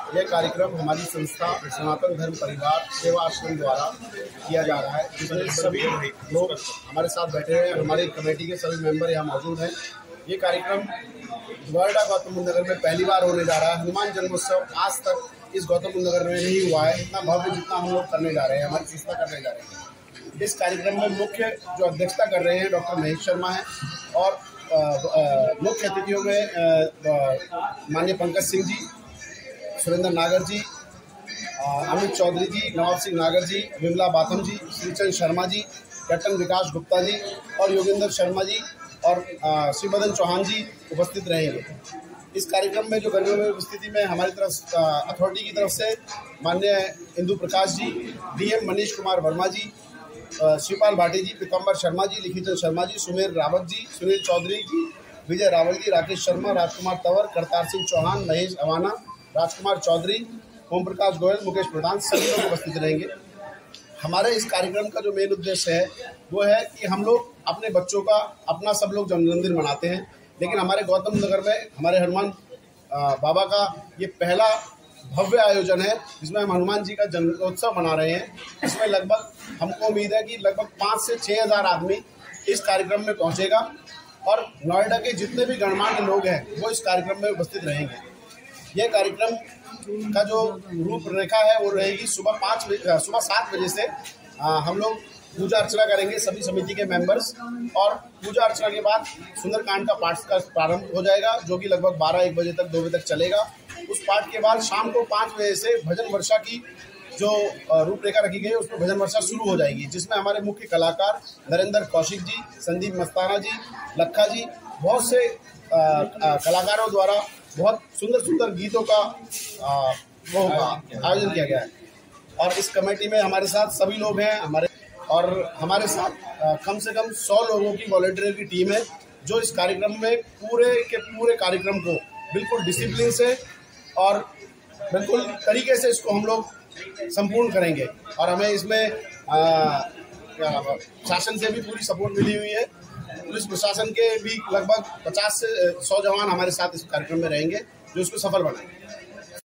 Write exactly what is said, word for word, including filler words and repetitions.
यह कार्यक्रम हमारी संस्था सनातन धर्म परिवार सेवा आश्रम द्वारा किया जा रहा है, जिसमें सभी लोग हमारे साथ बैठे हैं। हमारी कमेटी के सभी मेंबर यहाँ मौजूद हैं। ये कार्यक्रम नोएडा गौतम बुद्ध नगर में पहली बार होने जा रहा है। हनुमान जन्मोत्सव आज तक इस गौतम बुद्ध नगर में नहीं हुआ है, इतना भव्य जितना हम लोग करने जा रहे हैं, हमारी संस्था करने जा रहे हैं। इस कार्यक्रम में मुख्य जो अध्यक्षता कर रहे हैं डॉक्टर महेश शर्मा हैं और मुख्य अतिथियों में माननीय पंकज सिंह जी, सुरेंद्र नागर जी, अमित चौधरी जी, नवाब सिंह नागर जी, विमला बाथम जी, श्रीचंद शर्मा जी, कैप्टन विकास गुप्ता जी और योगेंद्र शर्मा जी और श्रीमदन चौहान जी उपस्थित रहेंगे। इस कार्यक्रम में जो गणमान्य उपस्थिति में हमारी तरफ अथॉरिटी की तरफ से माननीय इंदु प्रकाश जी, डीएम मनीष कुमार वर्मा जी, शिवपाल भाटी जी, पीताम्बर शर्मा जी, लिखितचंद शर्मा जी, सुमेर रावत जी, सुनील चौधरी जी, विजय रावल जी, राकेश शर्मा, राजकुमार तंवर, करतार सिंह चौहान, महेश अवाना, राजकुमार चौधरी, ओम प्रकाश गोयल, मुकेश प्रधान सभी लोग उपस्थित रहेंगे। हमारे इस कार्यक्रम का जो मेन उद्देश्य है वो है कि हम लोग अपने बच्चों का अपना सब लोग जन्मदिन मनाते हैं, लेकिन हमारे गौतम नगर में हमारे हनुमान बाबा का ये पहला भव्य आयोजन है जिसमें हम हनुमान जी का जन्मोत्सव मना रहे हैं। इसमें लगभग हमको उम्मीद है कि लगभग पाँच से छः हज़ार आदमी इस कार्यक्रम में पहुंचेगा और नोएडा के जितने भी गणमान्य लोग हैं वो इस कार्यक्रम में उपस्थित रहेंगे। यह कार्यक्रम का जो रूपरेखा है वो रहेगी सुबह पाँच बजे सुबह सात बजे से आ, हम लोग पूजा अर्चना करेंगे सभी समिति के मेंबर्स, और पूजा अर्चना के बाद सुंदरकांड का पाठ का प्रारंभ हो जाएगा जो कि लगभग बारह एक बजे तक दो बजे तक चलेगा। उस पाठ के बाद शाम को पाँच बजे से भजन वर्षा की जो रूपरेखा रखी गई है उसमें भजन वर्षा शुरू हो जाएगी, जिसमें हमारे मुख्य कलाकार नरेंद्र कौशिक जी, संदीप मस्ताना जी, लखा जी, बहुत से आ, आ, कलाकारों द्वारा बहुत सुंदर सुंदर गीतों का आ, वो आयोजन किया गया है। और इस कमेटी में हमारे साथ सभी लोग हैं हमारे और हमारे साथ आ, कम से कम सौ लोगों की वॉलंटियर की टीम है जो इस कार्यक्रम में पूरे के पूरे कार्यक्रम को बिल्कुल डिसिप्लिन से और बिल्कुल तरीके से इसको हम लोग संपूर्ण करेंगे। और हमें इसमें क्या शासन से भी पूरी सपोर्ट मिली हुई है। पुलिस प्रशासन के भी लगभग पचास से सौ जवान हमारे साथ इस कार्यक्रम में रहेंगे जो इसको सफल बनाएंगे।